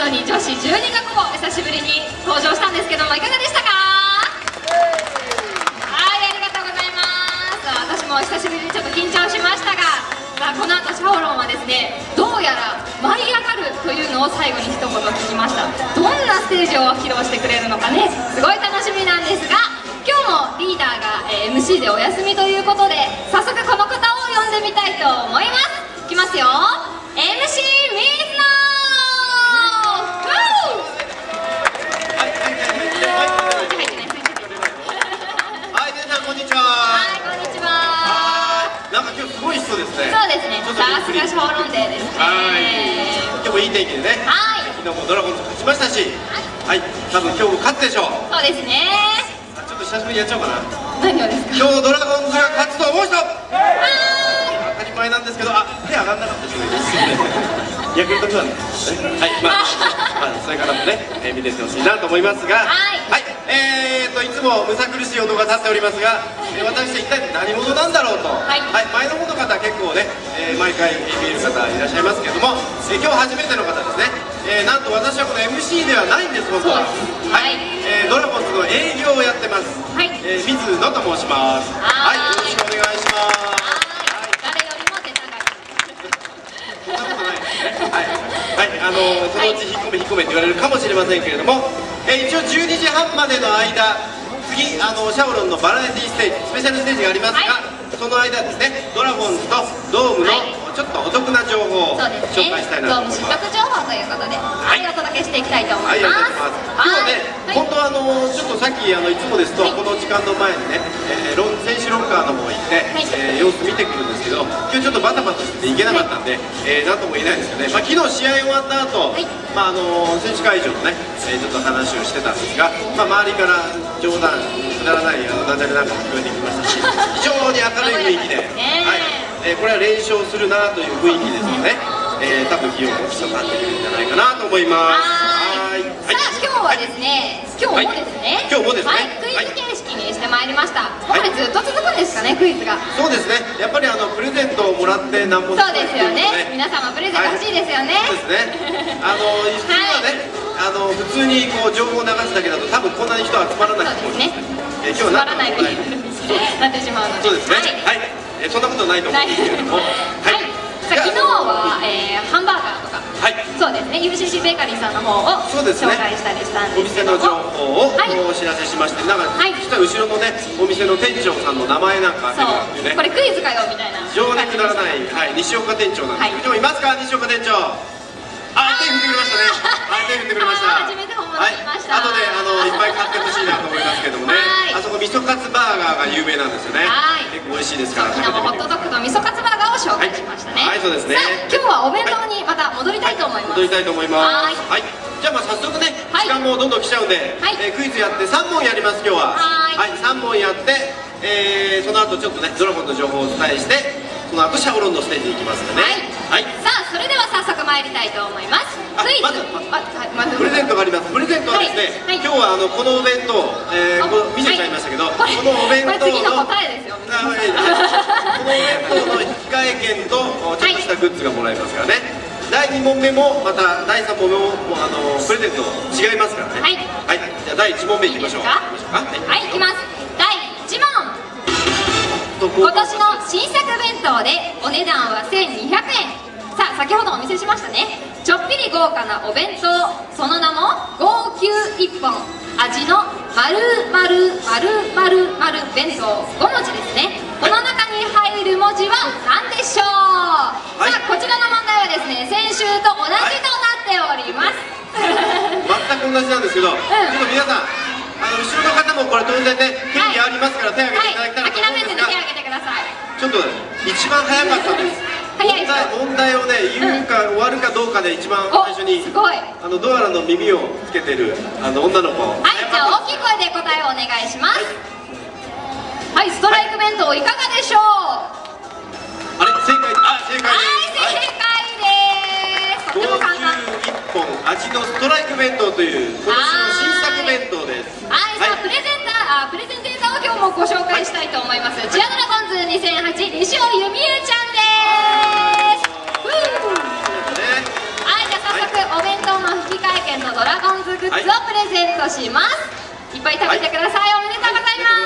のに女子12カ国久しぶりに登場したんですけども、いかがでしたか？はい、ありがとうございます。私も久しぶりにちょっと緊張しましたが、この後シャオロンはですね、どうやら舞い上がるというのを最後に一言聞きました。どんなステージを披露してくれるのかね、すごい楽しみなんですが、今日もリーダーが MC でお休みということで、早速この方を呼んでみたいと思います。いきますよ、 MC 水野。 そうですね。 そうですね。さすが小論デーですね。 今日もいい天気でね。昨日もドラゴンズ勝ちましたし、はい、多分今日も勝つでしょう。 そうですね。 ちょっと久しぶりにやっちゃおうかな。 何をですか。 今日ドラゴンズが勝つと思う人。当たり前なんですけど、手上がんなかったですね。ヤクルトファンですね。はい、そういう方もね、見ててほしいなと思いますが、はい、いつもむさ苦しい音が立っておりますが、私一体何者なんだろうと、前の方の方結構ね、毎回見る方いらっしゃいますけれども、今日初めての方ですね。なんと私はこの MC ではないんです、本当は。はい、ドラゴンズの営業をやってます。水野と申します。はい、よろしくお願いします。 誰よりも手長い。 そんなことないですね。はい、そのうち引っ込めって言われるかもしれませんけれども、一応12時半までの間、次シャオロンのバラエティステージ、スペシャルステージがありますが、その間ですね、ドラゴンズとドームのちょっとお得な情報を紹介したいなと思います。 ドーム失格情報ということで、お届けしていきたいと思います。 今日ね、本当はちょっとさっきいつもですとこの時間の前にね、選手ロッカーの方行って様子見てくるんですけど、今日ちょっとバタバタして行けなかったんで、なんとも言えないんですけどね。昨日試合終わった後、選手会場のね、ちょっと話をしてたんですが、周りから冗談くだらないダジャレなんかも聞こえてきましたし、非常に明るい雰囲気で、これは連勝するなという雰囲気ですので、多分費用も伝わってくるんじゃないかなと思います。 さあ、今日はですね、今日もですね、クイズ形式にしてまいりました。今回ずっと続くんですかね、クイズが。そうですね、 やっぱりプレゼントをもらってなんもそうですよね、皆様プレゼント欲しいですよね。 そうですね。普通にこう情報を流すだけだと多分こんなに人集まらないと思うんですね。今日はなってしまうので。 そうですね。はい。そんなことないと思うんですけれども。 昨日はハンバーガーとか、そうですね、UCC ベーカリーさんの方を紹介したりしたんですけども、 お店の情報をお知らせしまして、なんか実は後ろのね、お店の店長さんの名前なんか出てくるっていうね。 これクイズかよみたいな。 非常にくだらない、西岡店長なんですけど、今日いますか、西岡店長。手振ってくれましたね。手振ってくれました。 初めて本物見ました。 後でいっぱい買ってほしいなと思いますけどもね。あそこ味噌カツバーガーが有名なんですよね。結構美味しいですから。 昨日もホットドッグと味噌カツバーガーを紹介しましたね。 はい、そうですね。 今日はお弁当にまた戻りたいと思います。 戻りたいと思います。はい。じゃあ早速ね、時間もどんどん来ちゃうんで、クイズやって3問やります今日は。はい、3問やって、その後ちょっとねドラゴンの情報をお伝えして、その後シャオロンのステージに行きますのでね。はい。さあ、それでは早速参りたいと思います。クイズ。まずプレゼントがあります。プレゼントはですね、今日はこのお弁当、見せちゃいましたけど、このお弁当の次の答えですよ。このお弁当の引換券とちょっとしたグッズがもらえますからね。第2問目もまた第3問目もプレゼント違いますからね。はい。じゃあ第1問目いきましょう。はい、いきます。第1問。今年の新作弁当でお値段は1200円。さあ、先ほどお見せしましたね、ちょっぴり豪華なお弁当、その名も号泣一本味の丸々弁当、5文字ですね。この中に入る文字は何でしょう。さあ、こちらの問題はですね、先週と同じとなっております。 全く同じなんですけど、ちょっと皆さん後ろの方もこれ当然ね、権利ありますから手を挙げていただきたいなと思うんですが、 諦めずに手を挙げてください。 ちょっと一番早かったです。問題をね、言うか終わるかどうかで一番最初にドアラの耳をつけてる女の子。はい、 じゃあ大きい声で答えをお願いします。はい、ストライク弁当いかがでしょう。 あれ、正解。正解です。とても簡単。 一本味のストライク弁当という今年の新作弁当です。 はい、さあプレゼンテーターを今日もご紹介したいと思います。チアドラゴンズ2008西尾由美恵ちゃんです。はい、じゃあ早速お弁当の引換券ントします。いっぱい食べてください。おめでとうございます。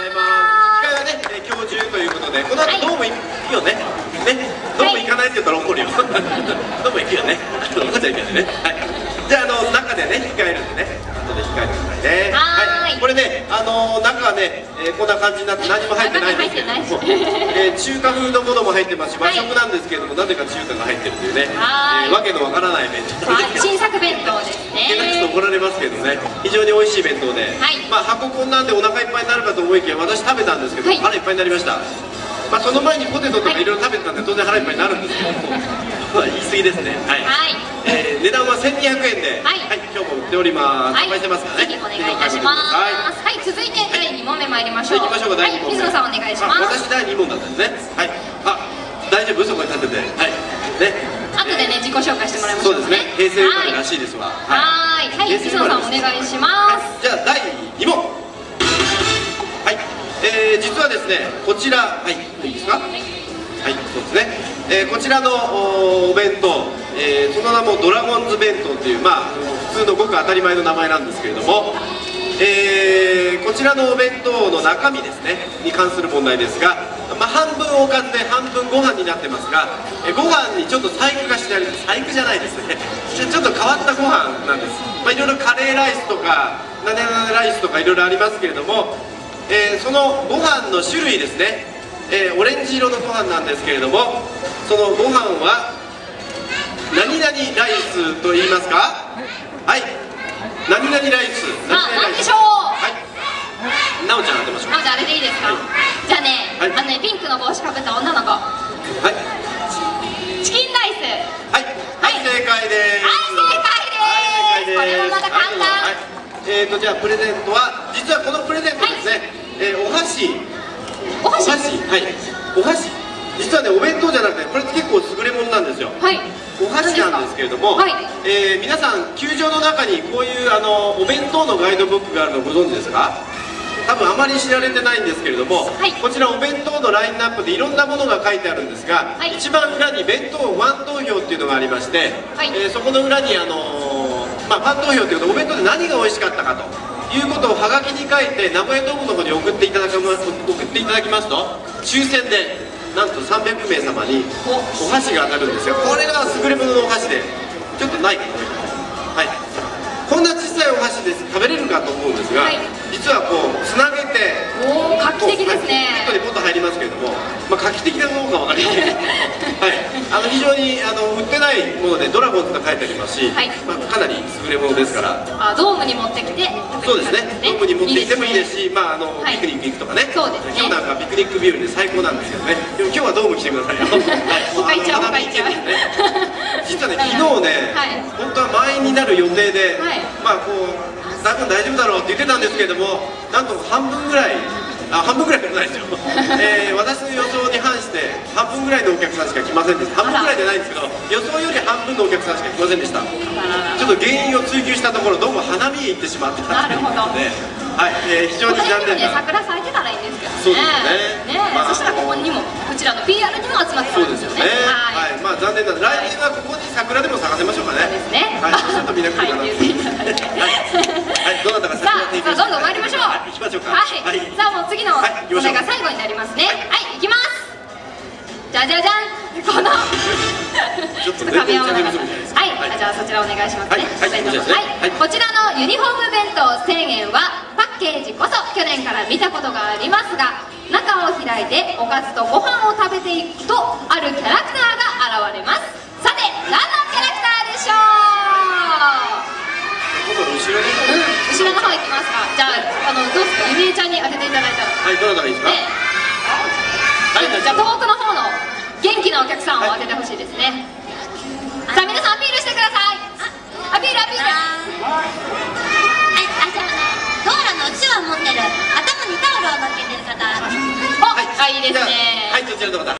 機会はね、今日中ということで、この後ドーム行くよね。ドーム行かないって言ったら怒るよ。ドーム行くよね。怒っちゃいけないね。はい。じゃあ中でね控えるんでね、後で控えてくださいね。はい。これね、中はね、こんな感じになって何も入ってないんですけども、中華風のものも入ってますし、和食なんですけれども、なぜか中華が入ってるというね、わけのわからない弁当。 新作弁当ですね。 けなすと怒られますけどね、非常に美味しい弁当で、まあ箱こんなんでお腹いっぱいになるかと思いきや、私食べたんですけど、腹いっぱいになりました。まあその前にポテトとかいろいろ食べてたんで当然腹いっぱいになるんですけども、言い過ぎですね。はい。値段は1200円で、今日も売っております。販売してますからね。 ぜひお願いいたします。はい、続いて第2問目参りましょう。 行きましょうか。第2問目。 水野さんお願いします。 私第2問だったんですね。はい。あ、大丈夫？そこに立てて。はい。ね。 後でね自己紹介してもらいましょう。 そうですね。平成生まれらしいですわ。 はい。水野さんお願いします。 じゃあ第2問。はい。実はですね、こちら、はい、いいですか？はい、そうですね。こちらのお弁当、その名もドラゴンズ弁当という、まあ普通のごく当たり前の名前なんですけれども、こちらのお弁当の中身ですねに関する問題ですが、まあ、半分おかずで半分ご飯になってますが、ご飯にちょっと細工がしてあるんです。細工じゃないですね。ちょっと変わったご飯なんです。まあいろいろカレーライスとかなねなねライスとかいろいろありますけれども、そのご飯の種類ですね、オレンジ色のご飯なんですけれども、そのご飯は何々ライスと言いますか？はい、何々ライス。 何でしょう？ はい、なおちゃん当てましょう。 なおちゃんあれでいいですか？じゃあね、ピンクの帽子かぶった女の子。はい。チキンライス。 はい、正解です。 はい、正解です。これはまた簡単。 じゃあプレゼントは、実はこのプレゼントですね、お箸。お箸。はい、お箸。実はね、お弁当じゃなくてこれ結構優れものなんですよ。はい、お箸なんですけれども、皆さん球場の中にこういうお弁当のガイドブックがあるのご存知ですか？多分あまり知られてないんですけれども、こちらお弁当のラインナップでいろんなものが書いてあるんですが、一番裏に弁当ファン投票っていうのがありまして、そこの裏にまあ、ファン投票というとお弁当で何が美味しかったかということをはがきに書いて名古屋ドームの方に送っていただきますと、抽選でなんと300名様にお箸が当たるんですよ。これが優れもののお箸で、ちょっとないかな。はい、こんな小さいお箸で食べれるかと思うんですが、実はこうつなげて、 画期的ですね。 ポットにポッと入りますけれども、まあ画期的なものかわかりませんけど、はい、非常に売ってないものでドラゴンズと書いてありますし、まあかなり優れものですから。 ドームに持ってきて。 そうですね。ドームに持ってきてもいいですし、まあピクニック行くとかね。そうですね。今日なんかピクニック日和で最高なんですけどね。でも今日はドーム来てくださいよ。 他行っちゃう、他行っちゃう。 実はね、昨日ね、本当は満員になる予定で、まあこう多分大丈夫だろうって言ってたんですけれども、なんと半分ぐらい。半分ぐらいじゃないですよ。私の予想に反して半分ぐらいのお客さんしか来ませんでした。半分ぐらいじゃないんですけど、予想より半分のお客さんしか来ませんでした。ちょっと原因を追求したところ、どうも花見へ行ってしまってたということで、はい、非常に残念な。 桜咲いてたらいいんですけどね。そうですね。そしたらここにもこちらの PR にも集まってくるんですよね。 はい、まあ残念な来年はここに桜でも咲かせましょうかね。そうですね。はい、そうするとみんな来るかな。はい、どなたか桜提供して。さあどんどん参りましょう。行きましょうか。はい。さあもう次の問題が最後になりますね。はい、行きます。じゃじゃじゃん。このちょっと噛み合わなかった。はい、じゃあそちらお願いしますね。はい、こちらのユニフォーム弁当1000円はパッケージこそ去年から見たことがありますが、中を開いておかずとご飯を食べていくとあるキャラクターが現れます。さて何のキャラクターでしょう？後ろに、 後ろの方行きますか。じゃあどうですか、ゆみえちゃんに当てていただいたら。 はい、どなたがいいですか？ じゃあ遠くの方の元気なお客さんを当ててほしいですね。さあ皆さんアピールしてください。アピールアピール。 はい、じゃあ道路のうちわ持ってる、頭にタオルを乗っけてる方。 いいですね。 はい、そちらの方。